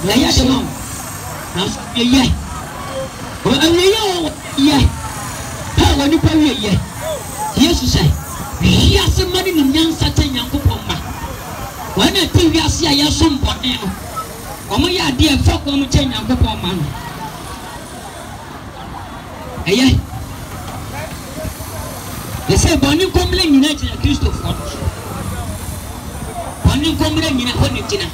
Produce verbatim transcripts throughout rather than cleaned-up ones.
na ya de mo na so ye ye o awie ye ye ha woni pa wie ye yesu say ya se mani ni nyansa te Nyankopɔn ma wana ti wi ase ya so mbɔne no omo ya de e fa ko mo te Nyankopɔn ma no eye they say bɔne komle nyina gyina Kristofo no bɔne komle nyina ho ne gyina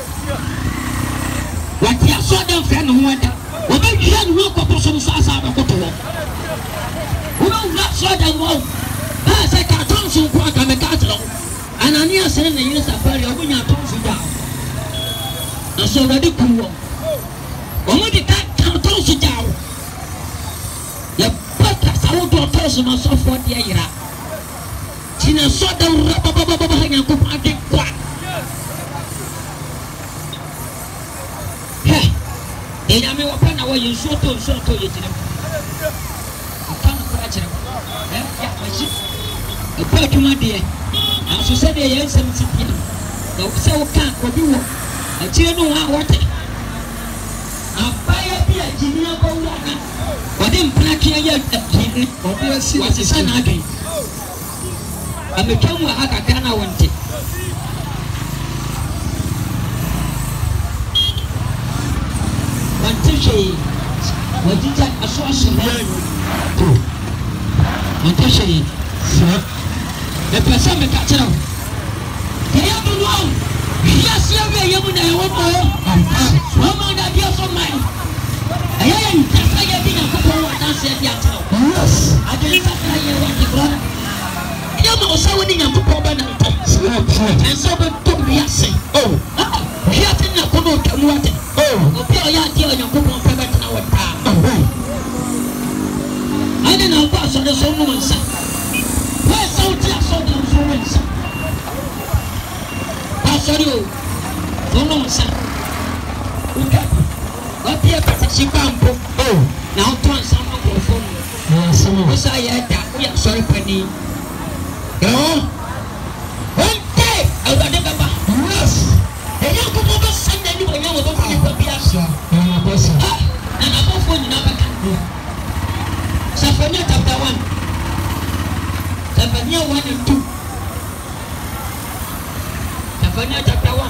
wati asoda mfɛ no ho ada oba hwia no ho akɔpɔ so so asa abakoto wo oba wura soda wo ha se ka tonso ko aka me ka tro Anania se na yin safari obunya tonso da na so radi kuwo omo di ka tonso da wo ya pata sawo do tonso na so fo de yira tina soda wura baba baba ha nyanko ade kwa he enya me wo pa na wo yin so to so to ye tire aka na kwa tire eh ya maji e pa tuma de aso se de ye nsem tipia na se wo ka obi wo akire no ha wote abaya bi ajinia ko wo na wode mpana kia ye akire obi asi wase sana adwen ametwa mu aka kana wonte wantishe wadija aso aso to wantishe sa e pesa me ka tira ke ya bu no ya se we ye mu na e wo mo wo mo da bi so mai aya ya ntasa ye bi na ko wo da se bi atira yes ade sa ka ye wa di brother ya ma o sa wo ni nyampo ba na to en so be to bi ase oh ya tin na ko no tamu ate oh obi o ya di o nyampo ba ba na wo ta ade na ko so de so mu nsa why so ti so de so mu nsa sorry o so no nsa uka what be a person pampo oh now turn some of your phone yes no so ya da ya sorry pani yo one day I got the baba yes e ya ko mo send any when you go to the papia na boss na na bo phone na baka Zephaniah chapter one Zephaniah one and two Zephaniah chapter one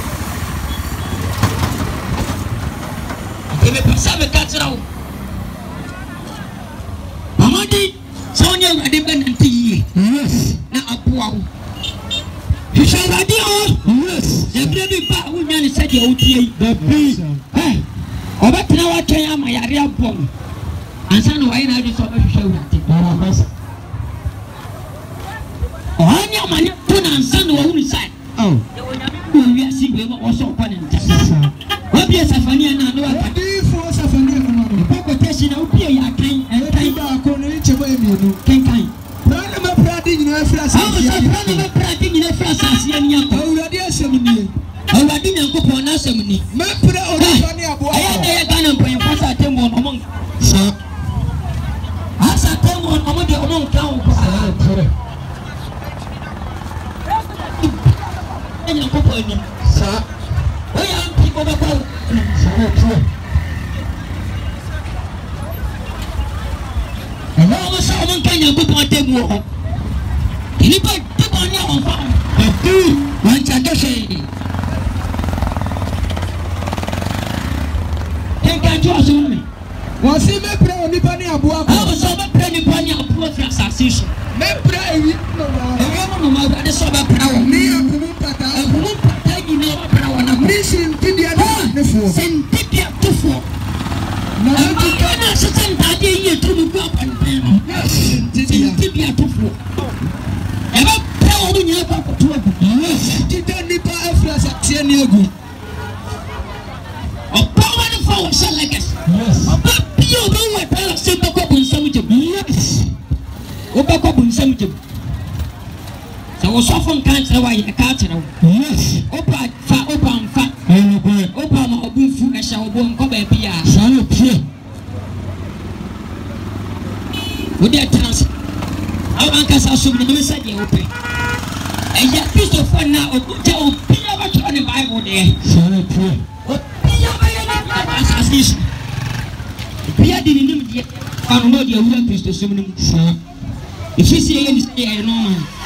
Ebe pasa me katsira wo Amadi sonya ngade benanti yes na apoa wo Hisha radio yes ebre bi ba wo nya ne sede o tie da bi eh obatena wa twen ama yare abom ansa no wai na adu so hwehwe wurate bara basa Oanya mane to na ansa no wo ni sai oh ye wo nya bi wi asigwe mo wo so kwa ne nta Obi Zephaniah na no aka di fo Zephaniah no no poko teshi na obi ya kan e kan ba ko no nche ba emi no kan kan prana ma pradi nyina afra sa ya prana ma pradi nyina afra sa ya ni akọ awurade asem ni awurade nyankopon na asem ni ma pra ori ni abo aya na ya kan mpan kwasa tembo no mo sa asa tembo no mo de o mo kan ko sa pere nyankopon ni sa oya mpi ko ba ko sa pere no mo sa mo kan nyankopon tembo ho ni ba tembo ni o fa tu wan cha to se kenka jo so me wọ́n sì me pre oni pa ni abo abo ah so me pre ni pa ni abo fi association me pre ewi no no ewi no ma ade so be pre wo ni akumu pata akumu pata ni no pre wo na mi sin tidia ni fo sin tidia to fo na ti kana se tan ta de ye to mu pa pan pen sin tidia to fo e ba pre wo ni pa ko to abo ti da ni pa afra sa tie ni egu o pa wa ni fo wo se legas yes you don't want to say the cup in some yes. Oba cup in some jib. So was often can't say why a cat. Yes. Opa fa opa and fat. Opa ma obu fu a shall go and come a beer. Shall appear. With their trans. Our uncles are so many said you open. And yet, Christopher now, tell Peter what on the Bible there. Shall appear. fish. We are the name of the Kristo Sumnum. If you see any say, I know.